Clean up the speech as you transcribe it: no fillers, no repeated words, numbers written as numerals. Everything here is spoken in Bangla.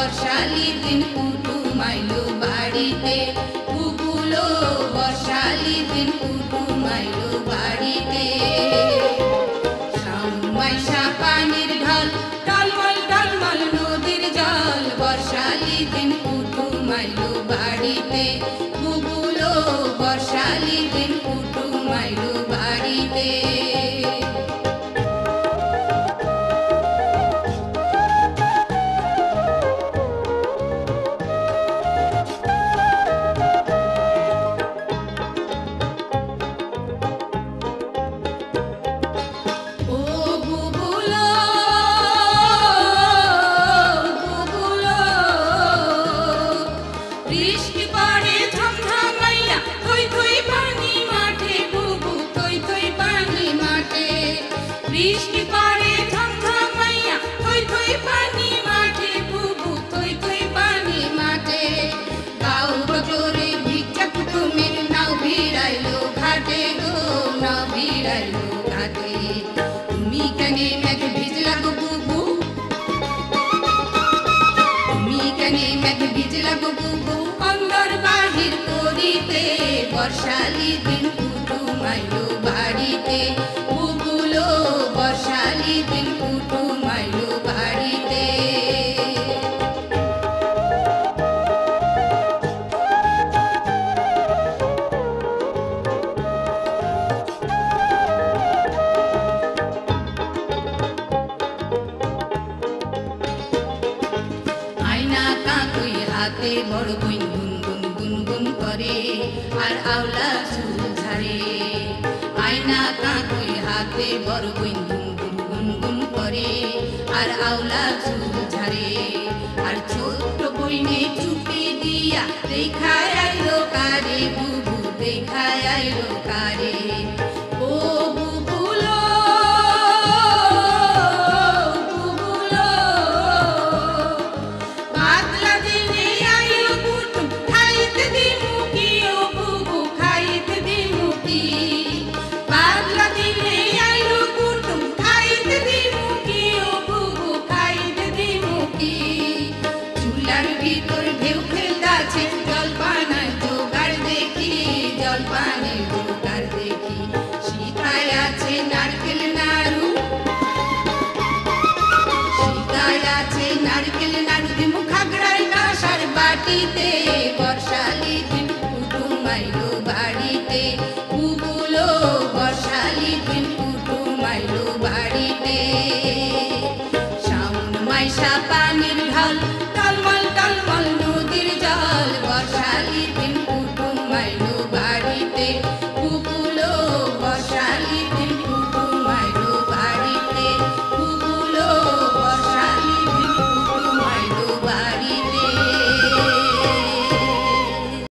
বর্ষালি দিন কুটুম আইলো বাড়িতে, বুবুলো বর্ষালি দিন কুটুম আইলো বাড়িতে। শ্রাবণ মাইশা পানির ঢল, টলমল টলমল নদীর জল, বর্ষালি দিন কুটুম আইলো বাড়িতে, বুবুলো বর্ষালি দিন কুটুম আইলো বাড়িতে। বৃষ্টি পড়ে ঝমঝমাইয়া, থই থই পানি মাঠে, বুবু থই থই পানি মাঠে। বৃষ্টি পড়ে ঝমঝমাইয়া, থই থই পানি মাঠে, বুবু থই থই পানি মাঠে। গাও বজরে ভিক্ষা কুটুমের নাও ভিড়াইলো ঘাটে গো, নাও ভিড়াইলো ঘাটে। তুমি কেনে মেঘে ভিজলা গো বুবু, তুমি কেনে মেঘে ভিজলা গো বুবু, অন্দর বাহির করিতে, বর্ষালি দিন কুটুম আইলো বাড়িতে, বুবুলো বর্ষালি দিন কুটুম আইলো বাড়িতে। আয়না কাকুই হাতে বড় বই গুনগুন গুনগুন করে, আর আওলা চুল ঝাড়ে। আয়না কাকুই হাতে বড় বই গুনগুন গুনগুন করে, আর আওলা চুল ঝাড়ে। আর ছোট্ট বইনে চুপি দিয়া দেখায় আইলো কারে, বুবু দেখায় আইলো কারে। ও বুবুলো বুবুলো, বাদলা দিনে আইলো কুটুম, খাইতে দিমু কি ও বুবু, খাইতে দিমু কি। বাদলা দিনে আইলো কুটুম, খাইতে দিমু কি ও বুবু, খাইতে দিমু কি। চুলার ভিতর ঢেউ খেলতাছে, জলপানের জোগাড় দেখি, জলপানের জোগাড় দেখি। শিখায় আছে নারকেল নাড়ু, শিখায় আছে নারকেল নাড়ু, দিমু খাগড়ায় কাঁসার বাটিতে,